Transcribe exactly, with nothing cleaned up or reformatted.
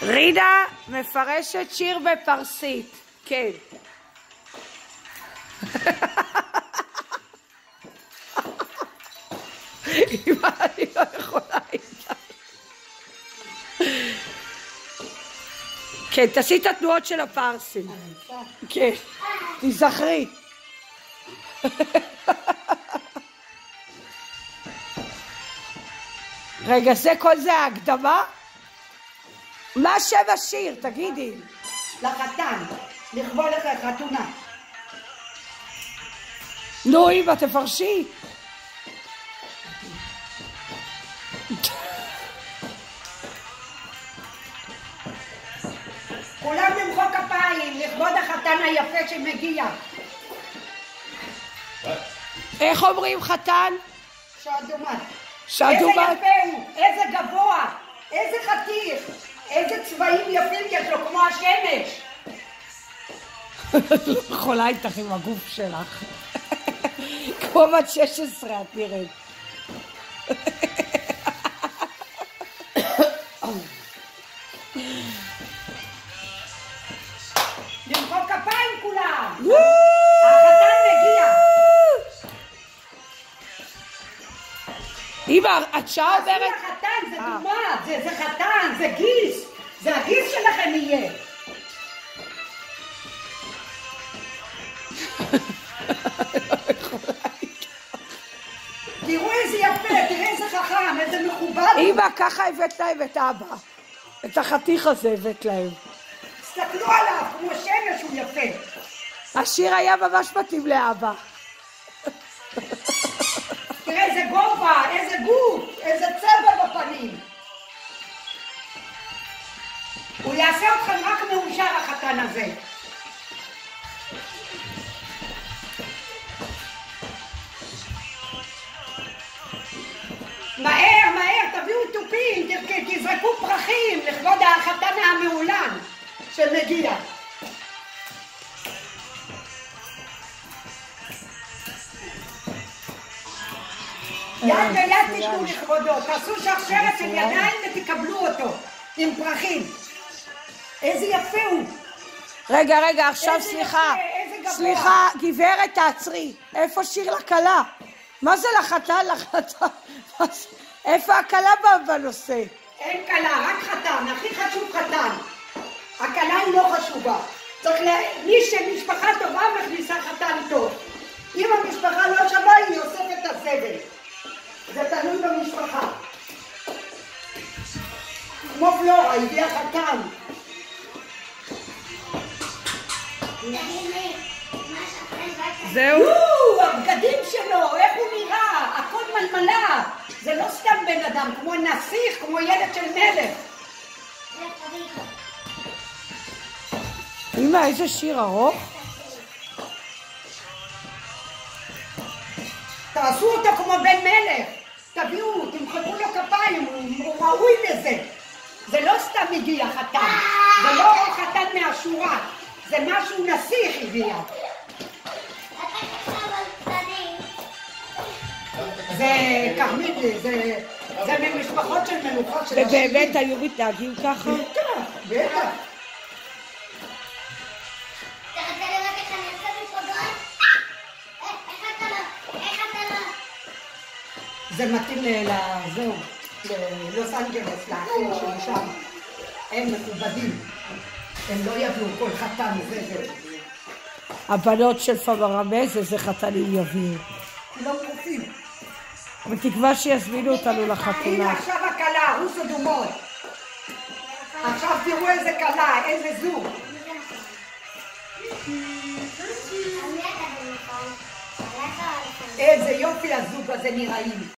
רינה מפרשת שיר בפרסית. כן. אמא, אני לא יכולה איתה. כן, תעשי את התנועות של הפרסים. כן, תזכרי. רגע, זה כל זה ההקדמה? מה שם השיר? תגידי. לחתן, לכבוד לך חתונה. נו, אמא, תפרשי. כולם למחוא כפיים, לכבוד החתן היפה שמגיע. איך אומרים חתן? שעדומת. שעדומת. איזה יפה הוא, איזה גבוה, איזה חתיך, איזה צבעים יפים יש לו, כמו השמש. לא יכולה איתך עם הגוף שלך. כמו בת שש עשרה את נראית. למחוא כפיים כולם. החתן מגיע. אמא, את שעה אומרת... זה החתן, זה דוגמה, זה, זה חתן, זה גיס. זה הגיס שלכם יהיה. תראו איזה יפה, תראה איזה חכם, איזה מכובד. אמא, ככה הבאת להם את אבא. את החתיך הזה הבאת להם. תסתכלו עליו, כמו שמש הוא יפה. השיר היה ממש מתאים לאבא. תראה איזה גובה, איזה גוף, איזה צבע בפנים. הוא יעשה אתכם רק מאושר החתן הזה. מהר, מהר, תביאו טופים, תזרקו פרחים לכבוד החתן המעולן שמגיע. יד ביד תיתנו לכבודו, תעשו שרשרת של ידיים ותקבלו אותו עם פרחים. איזה יפה הוא. רגע, רגע, עכשיו סליחה. סליחה, גברת, תעצרי. איפה שיר לכלה? מה זה לחתן, לחתן? איפה הכלה בנושא? אין כלה, רק חתן, הכי חשוב חתן. הכלה היא לא חשובה. צריך ל... מי שמשפחה טובה מכניסה חתן טוב. אם המשפחה לא שווה, היא אוספת את הסבל. זה תלוי במשפחה. כמו פלורה, הביאה חתן. זהו? הבגדים שלו, איך הוא נראה, הכל מלמלה. זה לא סתם בן אדם, כמו נסיך, כמו ילד של מלך. אמא, איזה שיר ארוך. תעשו אותו כמו בן מלך. תביאו, תמחאו לו כפיים, הוא ראוי לזה. זה לא סתם הגיע חתן. זה לא חתן מהשורה. זה משהו נסיך הגיע. זה כרמית, זה, זה ממשפחות של מלוכות של השני. ובאמת היו מתנהגים ככה? בטח, בטח. זה מתאים לזהו, ללוס אנג'לס, לאחים שלי שם. הם מכובדים. הם לא יביאו כל חתן, זה זה. הבנות של פמרמז, איזה חתנים יביאו. לא פרופים. בתקווה שיזמינו אותנו לחתונה. הנה עכשיו הכלה, רוס אדומות. עכשיו תראו איזה כלה, איזה זוג. איזה יופי הזוג הזה נראים.